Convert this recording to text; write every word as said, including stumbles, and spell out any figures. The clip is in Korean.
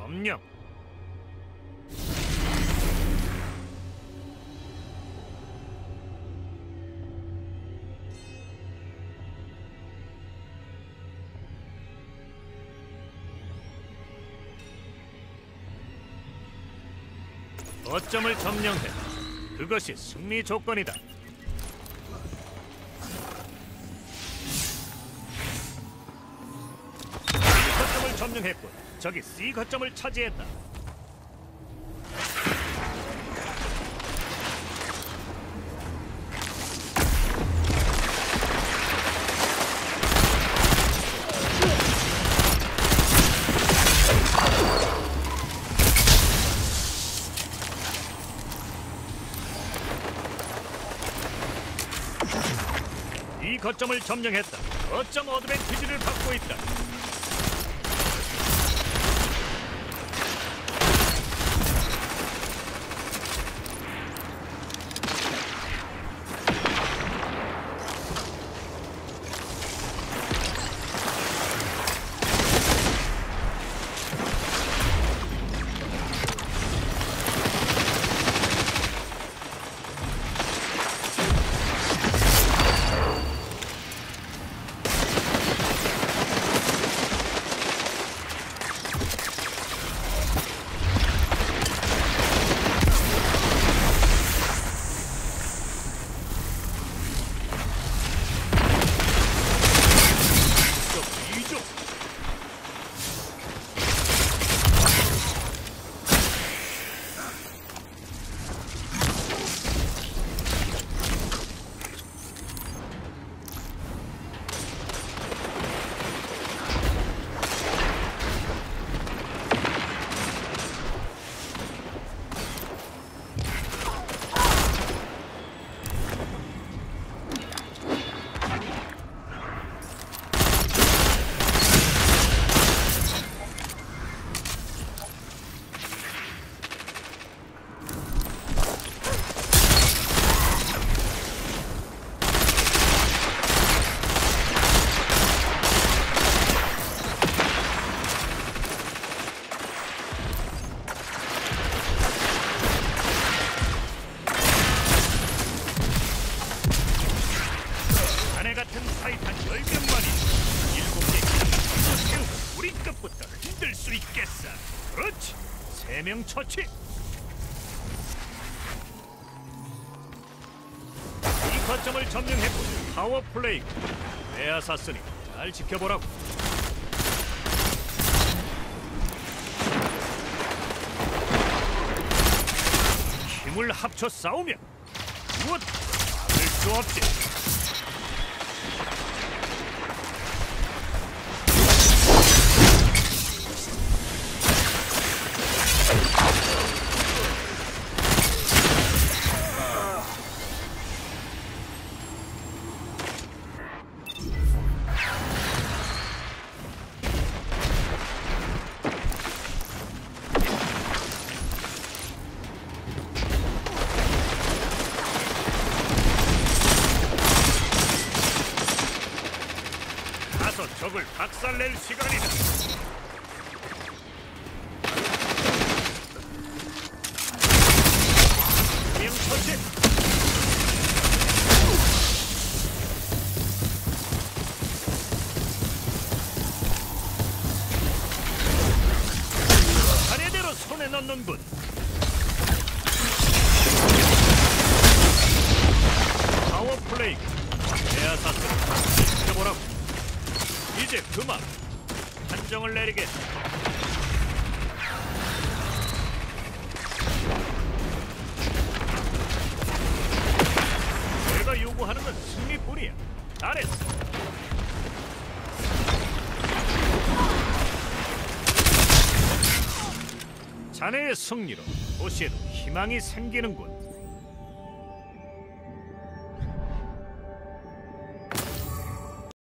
점령. 거점을 점령해. 그것이 승리 조건이다. B 거점을 점령했고 적이 C 거점을 차지했다. 이 거점을 점령했다. 거점 어드밴티지를 받고 있다. 같은 타이탄 열병만이 일곱 개 태우고 우리 끝부터 흔들 수 있겠어. 그렇지. 세 명 처치. 이 거점을 점령했고 파워 플레이. 에아사스니 잘 지켜보라고. 힘을 합쳐 싸우면 무엇 막을 수 없지. 적을 박살낼 시간이다. 명처치. 차례대로 손에 넣는군. 파워 플레이. 에아사스를 지켜보라고. 이제 그만 판정을 내리겠다. 내가 요구하는 건 승리뿐이야. 잘했어. 자네의 승리로 도시에도 희망이 생기는군.